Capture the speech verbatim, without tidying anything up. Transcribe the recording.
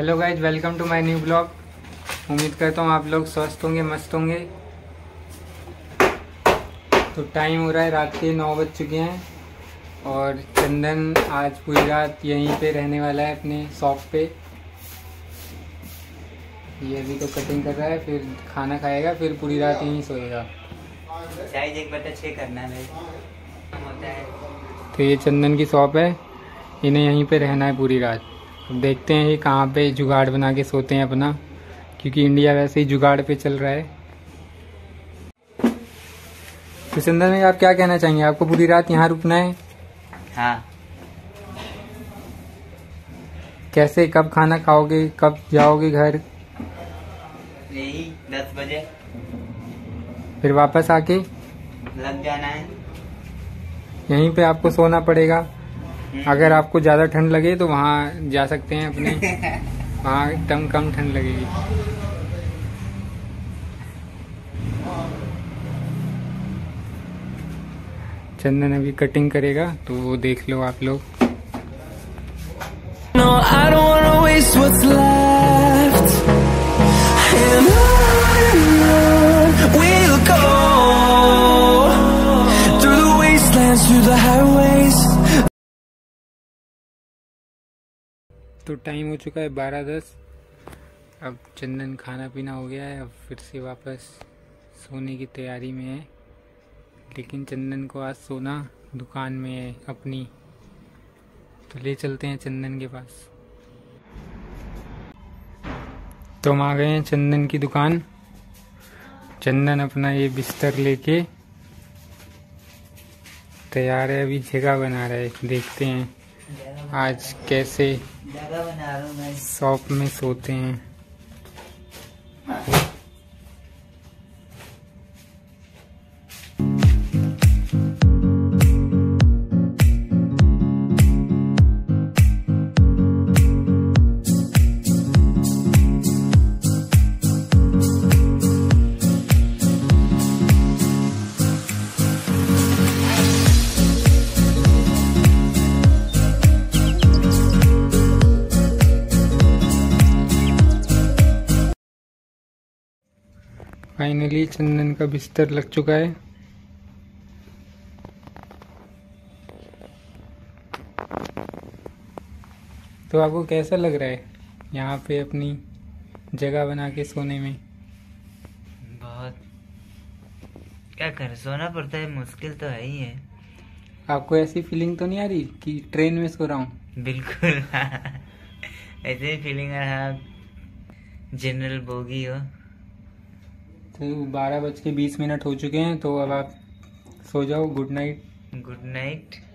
Hello guys, welcome to my new blog. उम्मीद करता हूँ आप लोग स्वस्थ होंगे, मस्त होंगे। तो टाइम हो रहा है, रात के नौ बज चुके हैं और चंदन आज पूरी रात यहीं पे रहने वाला है अपने शॉप पे। ये अभी तो कटिंग कर रहा है, फिर खाना खाएगा, फिर पूरी रात यहीं सोएगा। साइज एक बटा छः करना है होता है। तो ये चंदन की शॉप है, इन्हें यहीं पे रहना है पूरी रात। अब देखते हैं ये कहाँ पे जुगाड़ बना के सोते हैं अपना, क्योंकि इंडिया वैसे ही जुगाड़ पे चल रहा है। तो चंदन में आप क्या कहना चाहेंगे? आपको पूरी रात यहाँ रुकना है? हाँ। कैसे, कब खाना खाओगे, कब जाओगे घर? यही दस बजे। फिर वापस आके लग जाना है। यहीं पे आपको सोना पड़ेगा। अगर आपको ज़्यादा ठंड लगे तो वहाँ जा सकते हैं अपने, वहाँ एकदम कम ठंड लगेगी। चंदन अभी कटिंग करेगा तो वो देख लो आप लोग। No, I don't wanna waste what's left. And on we'll go through the wastelands, through the highways. तो टाइम हो चुका है बारह दस। अब चंदन खाना पीना हो गया है, अब फिर से वापस सोने की तैयारी में है। लेकिन चंदन को आज सोना दुकान में है अपनी, तो ले चलते हैं चंदन के पास। तो हम आ गए हैं चंदन की दुकान। चंदन अपना ये बिस्तर लेके तैयार है, अभी जगह बना रहा है। देखते हैं आज कैसे जगह बना रहा हूँ मैं। शॉप में सोते हैं। फाइनली चंदन का बिस्तर लग चुका है। तो आपको कैसा लग रहा है यहाँ पे अपनी जगह बना के सोने में? बहुत क्या कर, सोना पड़ता है, मुश्किल तो है ही है। आपको ऐसी फीलिंग तो नहीं आ रही कि ट्रेन में सो रहा हूँ? बिल्कुल ऐसे ही फीलिंग आ रहा, जनरल बोगी हो। तो बारह बज के बीस मिनट हो चुके हैं, तो अब आप सो जाओ। Good night. Good night.